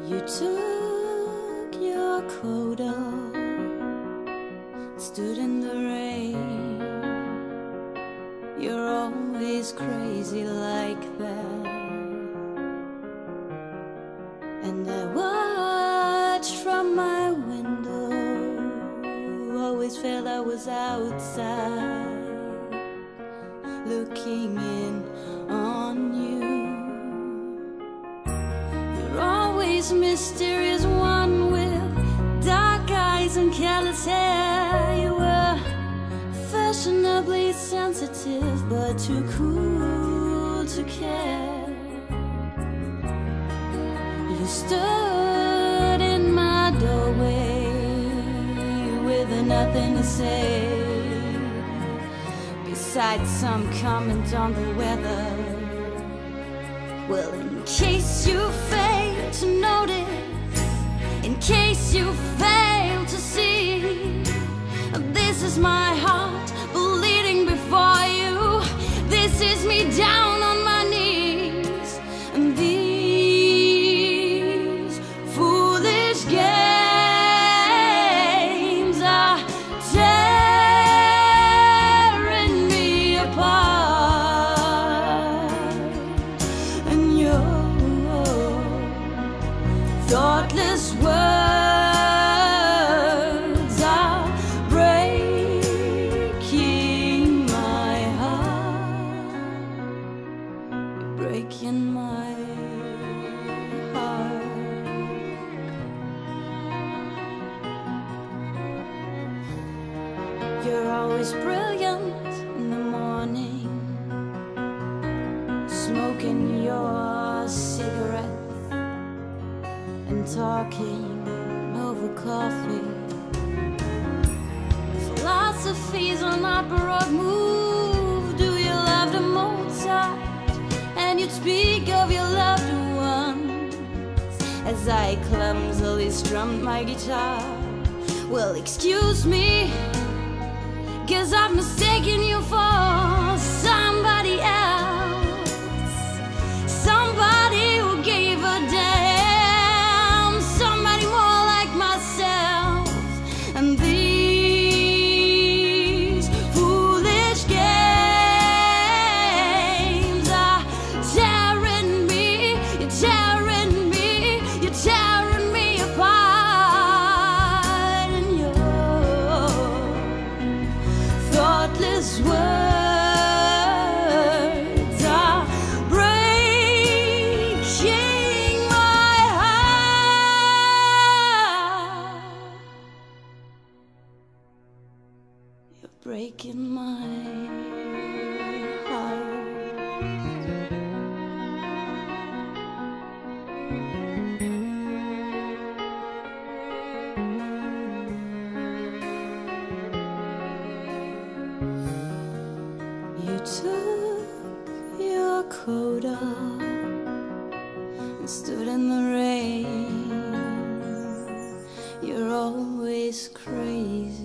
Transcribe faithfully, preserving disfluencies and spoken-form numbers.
You took your coat off, stood in the rain. You're always crazy like that. And I watched from my window, always felt I was outside, looking in on you. You're always mysterious one with dark eyes and careless hair. You were fashionably sensitive but too cool to care. You stood in my doorway with nothing to say, besides some comment on the weather. Well, in case you fail to notice, in case you fail to see, this is my heart bleeding before you. This is me down on my knees. And these foolish games are tearing me apart. And your thoughtless words are breaking my heart. You're breaking my heart. You're always brilliant in the morning, smoking your cigarette and talking over coffee. Philosophies are not broad move. Do you love the Mozart? And you'd speak of your loved ones as I clumsily strummed my guitar. Well, excuse me, 'cause I've mistaken you for somebody else, somebody who gave a damn, somebody more like myself. And these foolish games are tearing me, you're tearing me, you're tearing me apart. And your thoughtless words are breaking my heart. You're breaking my heart. You took your coat off and stood in the rain. You're always crazy